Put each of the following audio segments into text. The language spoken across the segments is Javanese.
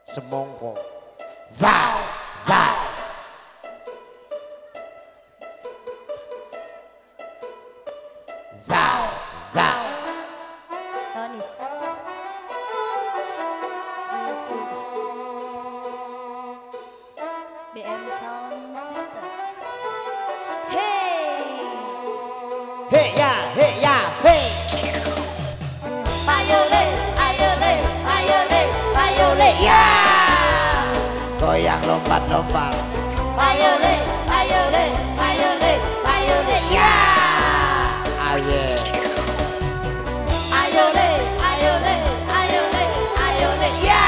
semongko za za za za Tonis BM Sound System. Hey hey ya hey Ayole ayole ayole ayole ya goyang lompat-lompat ayole ayole ayole ayole ya aye ayole ayole ayole ayole ya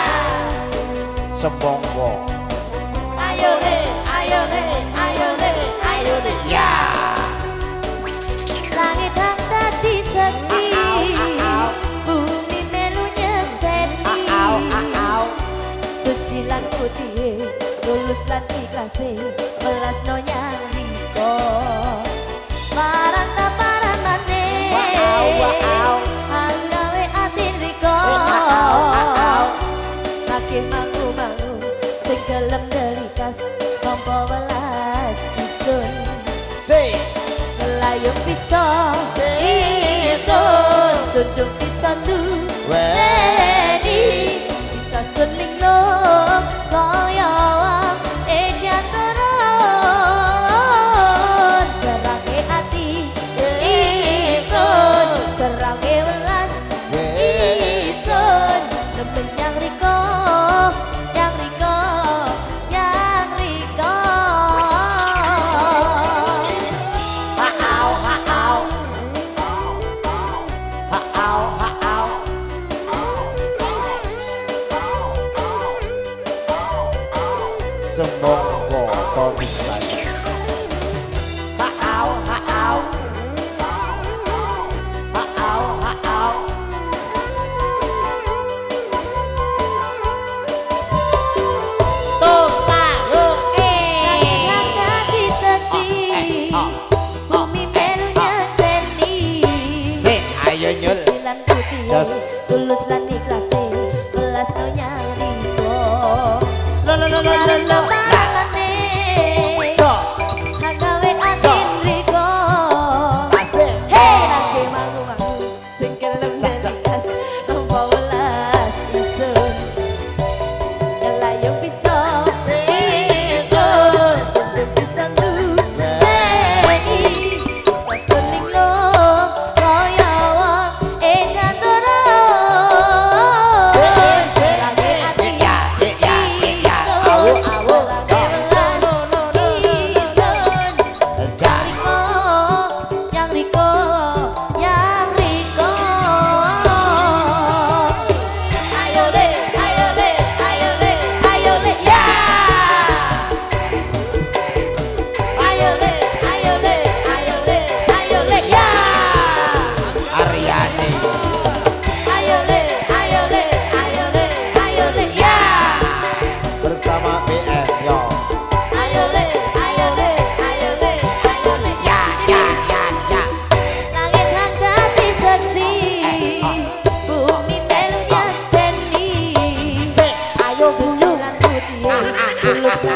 semongko ayole ayole ayole ayole ya langit hang dadi seksi bumi melu nyekseni suci lan putih tulus lan ikhlase welas no nyariko maranta paramane hanggawe ati riko laki mangu-mangu sing gelem delikas mampa welas isun melayung bisa isun sundung bisa duweni bisa suling long kaya wang ejan turun serange hati isun serange welas isun nemen yang riko yang riko yang riko semongko Tonis lagi ayo nyul tulus lan ikhlase welas no nyariko hagawe asin riko hey nake mangu-mangu sing kelem delikas nompo welas isun ngelayung bisa isun sundung bisa duweni bisa suling long kaya wong edan turun serange ati yang riko yang riko ayole ayole ayole ayole ya ayole ayole ayole ayole ya Aryani ayole ayole ayole ayole ya bersama BM yo ayole ayole ayole ayole ya langit hang dadi seksi bumi melu nyekseni ayo bunyu lan putih tulus